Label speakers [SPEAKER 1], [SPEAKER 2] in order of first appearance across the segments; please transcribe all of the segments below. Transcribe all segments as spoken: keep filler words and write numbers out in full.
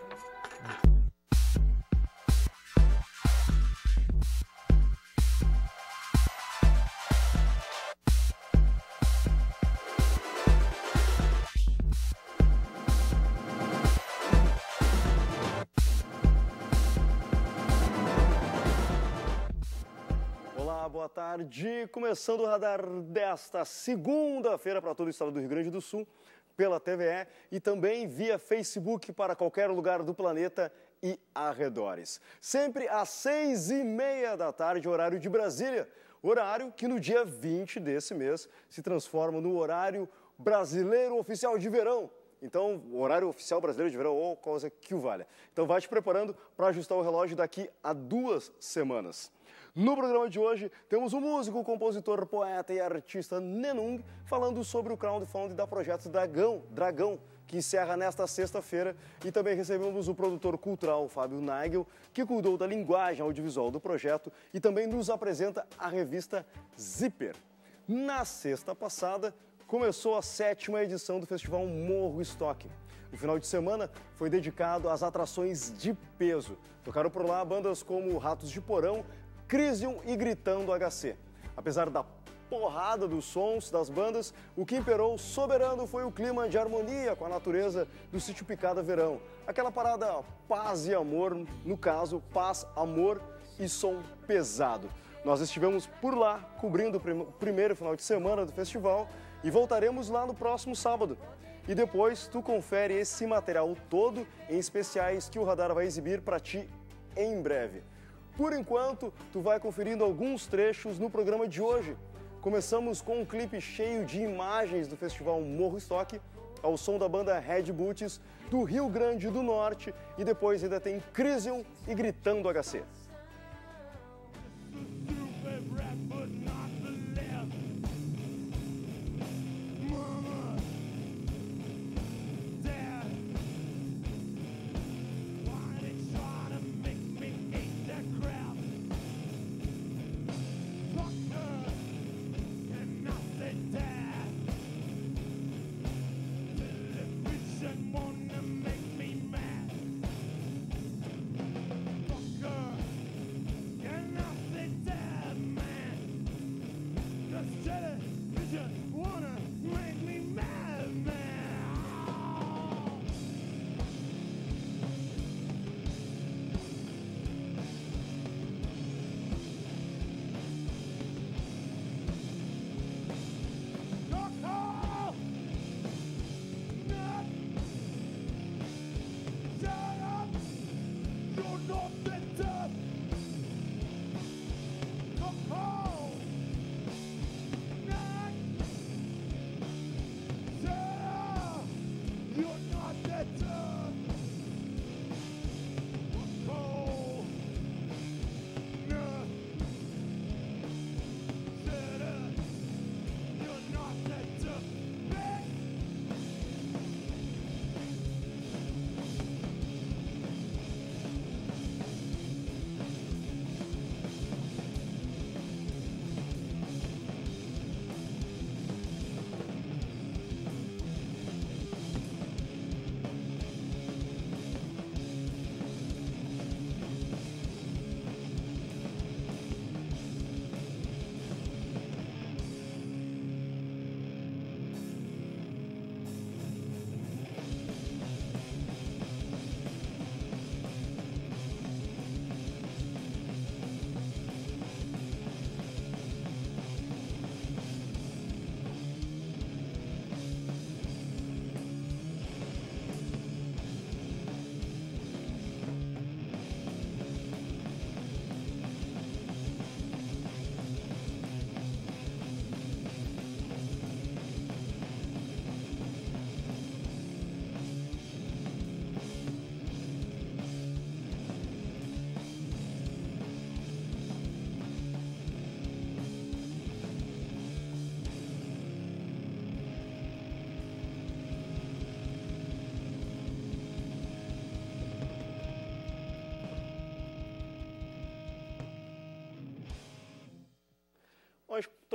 [SPEAKER 1] Boa tarde, começando o radar desta segunda-feira para todo o estado do Rio Grande do Sul, pela T V E e também via Facebook para qualquer lugar do planeta e arredores. Sempre às seis e meia da tarde, horário de Brasília, horário que no dia vinte desse mês se transforma no horário brasileiro oficial de verão. Então, o horário oficial brasileiro de verão, ou coisa que o valha. Então, vai te preparando para ajustar o relógio daqui a duas semanas. No programa de hoje, temos o músico, compositor, poeta e artista Nenung falando sobre o crowdfunding da Projeto Dragão, Dragão, que encerra nesta sexta-feira. E também recebemos o produtor cultural Fábio Nagel, que cuidou da linguagem audiovisual do projeto e também nos apresenta a revista Zipper. Na sexta passada, começou a sétima edição do Festival Morro Estoque. O final de semana foi dedicado às atrações de peso. Tocaram por lá bandas como Ratos de Porão, Crisium e Gritando H C. Apesar da porrada dos sons das bandas, o que imperou soberano foi o clima de harmonia com a natureza do Sítio Picada Verão. Aquela parada paz e amor, no caso, paz, amor e som pesado. Nós estivemos por lá, cobrindo o primeiro final de semana do festival e voltaremos lá no próximo sábado. E depois tu confere esse material todo em especiais que o Radar vai exibir para ti em breve. Por enquanto, tu vai conferindo alguns trechos no programa de hoje. Começamos com um clipe cheio de imagens do Festival Morro Estoque, ao som da banda Red Boots, do Rio Grande do Norte, e depois ainda tem Crisium e Gritando H C.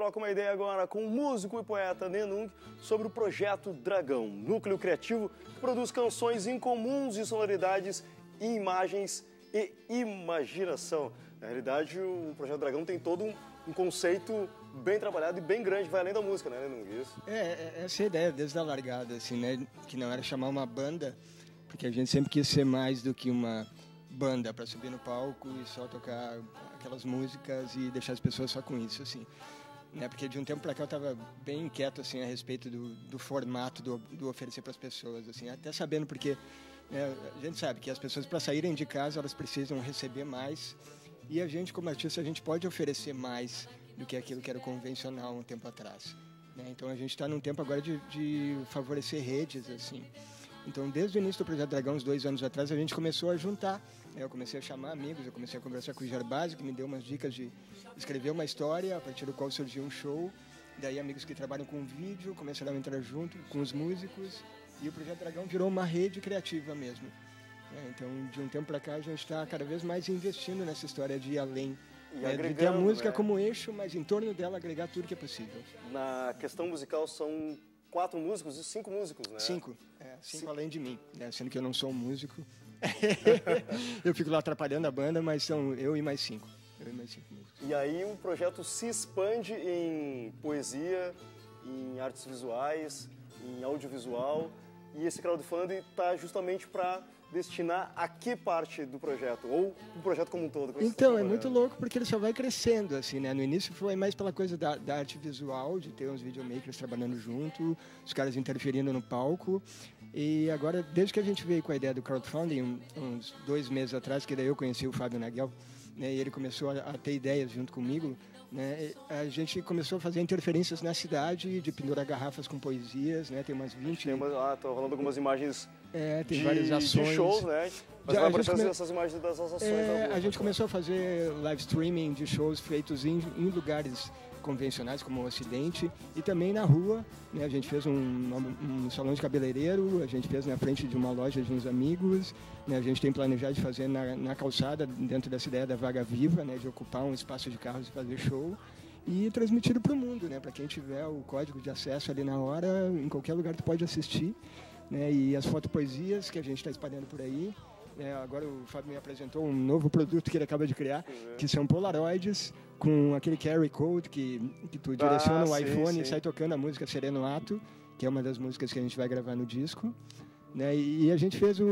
[SPEAKER 1] troca uma ideia agora com o músico e poeta Nenung sobre o projeto Dragão, núcleo criativo que produz canções incomuns de sonoridades, imagens e imaginação. Na realidade, o projeto Dragão tem todo um, um conceito bem trabalhado e bem grande, vai além da música, né, Nenung? Isso.
[SPEAKER 2] É, essa é a ideia desde a largada, assim, né? Que não era chamar uma banda, porque a gente sempre quis ser mais do que uma banda para subir no palco e só tocar aquelas músicas e deixar as pessoas só com isso, assim. Né? Porque de um tempo para cá eu estava bem inquieto, assim, a respeito do, do formato do, do oferecer para as pessoas, assim, até sabendo porque né, a gente sabe que as pessoas para saírem de casa elas precisam receber mais e a gente como artista a gente pode oferecer mais do que aquilo que era convencional um tempo atrás. Né? Então a gente está num tempo agora de, de favorecer redes, assim. Então, desde o início do Projeto Dragão, uns dois anos atrás, a gente começou a juntar. Eu comecei a chamar amigos, eu comecei a conversar com o Gerbasi, que me deu umas dicas de escrever uma história, a partir do qual surgiu um show. Daí, amigos que trabalham com vídeo começaram a entrar junto com os músicos. E o Projeto Dragão virou uma rede criativa mesmo. Então, de um tempo para cá, a gente está cada vez mais investindo nessa história de ir além.
[SPEAKER 1] E
[SPEAKER 2] é, de ter a música né? como eixo, mas em torno dela agregar tudo que é possível.
[SPEAKER 1] Na questão musical, são quatro músicos e cinco músicos, né?
[SPEAKER 2] Cinco. É, cinco, cinco além de mim, né? Sendo que eu não sou um músico. Eu fico lá atrapalhando a banda, mas são eu e mais cinco. Eu e mais cinco músicos.
[SPEAKER 1] E aí o projeto se expande em poesia, em artes visuais, em audiovisual. E esse crowdfunding está justamente para destinar a que parte do projeto? Ou o projeto como um todo?
[SPEAKER 2] Então, é muito louco porque ele só vai crescendo, assim, né? No início foi mais pela coisa da, da arte visual, de ter uns videomakers trabalhando junto, os caras interferindo no palco. E agora, desde que a gente veio com a ideia do crowdfunding, uns dois meses atrás, que daí eu conheci o Fábio Nagel, né? E ele começou a, a ter ideias junto comigo, né? A gente começou a fazer interferências na cidade, de pendurar garrafas com poesias, né? Tem umas vinte...
[SPEAKER 1] Tem umas, ah, tô rolando algumas imagens
[SPEAKER 2] é, tem
[SPEAKER 1] de,
[SPEAKER 2] várias ações.
[SPEAKER 1] de shows, né? Mas vai aparecer come... essas imagens das ações.
[SPEAKER 2] É, a gente começou a fazer live streaming de shows feitos em, em lugares convencionais, como o Ocidente, e também na rua, né? A gente fez um, um, um salão de cabeleireiro, a gente fez na frente de uma loja de uns amigos, né? A gente tem planejado de fazer na, na calçada, dentro dessa ideia da Vaga Viva, né? De ocupar um espaço de carros e fazer show, e transmitido para o mundo, né? Para quem tiver o código de acesso ali na hora, em qualquer lugar tu pode assistir, né? E as fotopoesias que a gente está espalhando por aí. É, agora o Fábio me apresentou um novo produto que ele acaba de criar, que são polaroids com aquele carry code que, que tu direciona ah, o iPhone sim. e sai tocando a música Sereno Ato, que é uma das músicas que a gente vai gravar no disco. Né? E a gente fez o,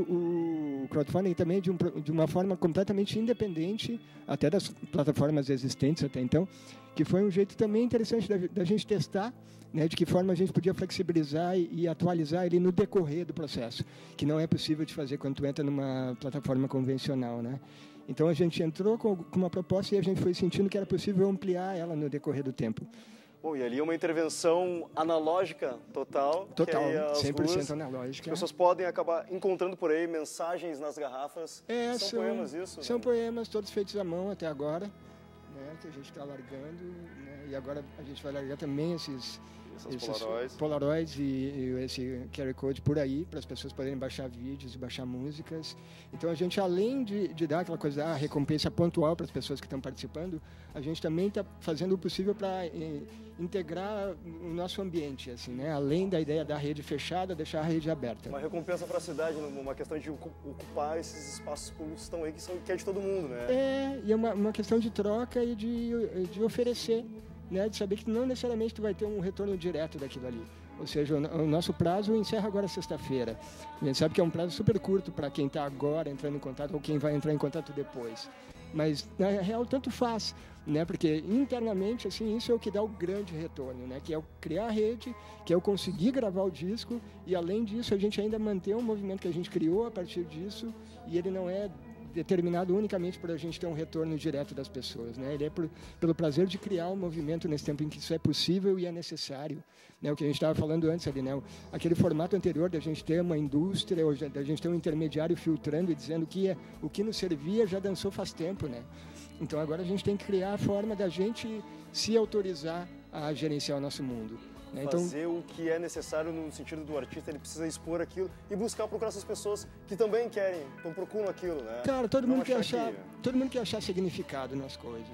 [SPEAKER 2] o crowdfunding também de, um, de uma forma completamente independente, até das plataformas existentes até então, que foi um jeito também interessante da, da gente testar, né, de que forma a gente podia flexibilizar e, e atualizar ele no decorrer do processo, que não é possível de fazer quando tu entra numa plataforma convencional, né? Então a gente entrou com, com uma proposta e a gente foi sentindo que era possível ampliar ela no decorrer do tempo.
[SPEAKER 1] Bom, e ali é uma intervenção analógica total.
[SPEAKER 2] Total,
[SPEAKER 1] que
[SPEAKER 2] cem por cento analógica.
[SPEAKER 1] As pessoas podem acabar encontrando por aí mensagens nas garrafas.
[SPEAKER 2] É,
[SPEAKER 1] são,
[SPEAKER 2] são
[SPEAKER 1] poemas isso?
[SPEAKER 2] São
[SPEAKER 1] né?
[SPEAKER 2] poemas todos feitos à mão até agora, né, que a gente está largando, né, e agora a gente vai largar também esses... Esses
[SPEAKER 1] Polaroids,
[SPEAKER 2] Polaroids e, e esse Q R Code por aí, para as pessoas poderem baixar vídeos e baixar músicas. Então, a gente, além de, de dar aquela coisa, a recompensa pontual para as pessoas que estão participando, a gente também está fazendo o possível para eh, integrar o nosso ambiente, assim, né? Além da ideia da rede fechada, deixar a rede aberta.
[SPEAKER 1] Uma recompensa para a cidade, uma questão de ocupar esses espaços públicos que estão aí, que, são, que é de todo mundo, né?
[SPEAKER 2] É, e é uma, uma questão de troca e de, de oferecer. Né, de saber que não necessariamente tu vai ter um retorno direto daquilo ali. Ou seja, o, o nosso prazo encerra agora sexta-feira. A gente sabe que é um prazo super curto para quem está agora entrando em contato ou quem vai entrar em contato depois. Mas, na real, tanto faz, né? Porque internamente, assim, isso é o que dá o grande retorno, né? Que é o criar a rede, que é o conseguir gravar o disco e, além disso, a gente ainda manter um movimento que a gente criou a partir disso e ele não é determinado unicamente por a gente ter um retorno direto das pessoas, né? Ele é por, pelo prazer de criar um movimento nesse tempo em que isso é possível e é necessário, né? O que a gente estava falando antes ali, né? Aquele formato anterior da gente ter uma indústria, ou da gente ter um intermediário filtrando e dizendo que é, o que nos servia já dançou faz tempo, né? Então agora a gente tem que criar a forma da gente se autorizar a gerenciar o nosso mundo. Né?
[SPEAKER 1] Fazer então, o que é necessário no sentido do artista, ele precisa expor aquilo e buscar procurar essas pessoas que também querem, então procuram aquilo, né?
[SPEAKER 2] Cara, todo mundo quer achar, todo mundo quer achar significado nas coisas.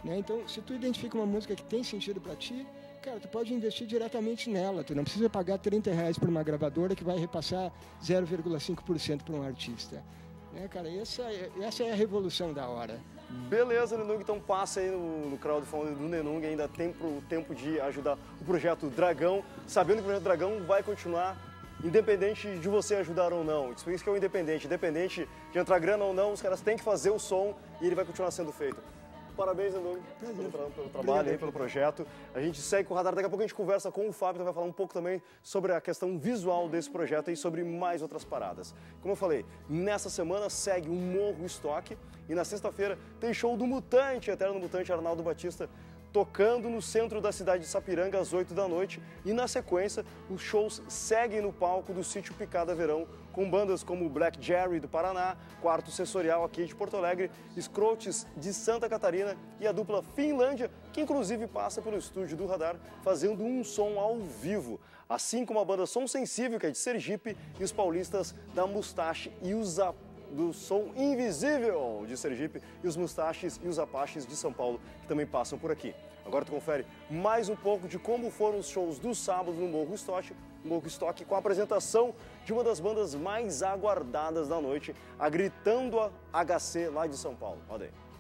[SPEAKER 2] Né? Então, se tu identifica uma música que tem sentido para ti, cara, tu pode investir diretamente nela. Tu não precisa pagar trinta reais por uma gravadora que vai repassar zero vírgula cinco por cento para um artista. Né, cara, essa, essa é a revolução da hora.
[SPEAKER 1] Beleza, Nenung, então passa aí no, no crowdfunding do Nenung, ainda tem pro, tempo de ajudar o Projeto Dragão, sabendo que o Projeto Dragão vai continuar independente de você ajudar ou não. Isso que é o independente, independente de entrar grana ou não, os caras têm que fazer o som e ele vai continuar sendo feito. Parabéns, Nenung, pelo, tra pelo trabalho aí, pelo projeto. A gente segue com o Radar, daqui a pouco a gente conversa com o Fábio, que vai falar um pouco também sobre a questão visual desse projeto e sobre mais outras paradas. Como eu falei, nessa semana segue o Morro Estoque e na sexta-feira tem show do Mutante, Eterno Mutante Arnaldo Batista, tocando no centro da cidade de Sapiranga às oito da noite e na sequência os shows seguem no palco do Sítio Picada Verão com bandas como Black Jerry do Paraná, Quarto Sensorial aqui de Porto Alegre, Scrotes de Santa Catarina e a dupla Finlândia, que inclusive passa pelo estúdio do Radar fazendo um som ao vivo, assim como a banda Som Sensível, que é de Sergipe, e os paulistas da Mustache e os Apaches do Som Invisível de Sergipe e os Mustaches e os Apaches de São Paulo, que também passam por aqui. Agora tu confere mais um pouco de como foram os shows do sábado no Morro Estoque, Morro Estoque com a apresentação de uma das bandas mais aguardadas da noite, a Gritando a H C lá de São Paulo. Olha aí.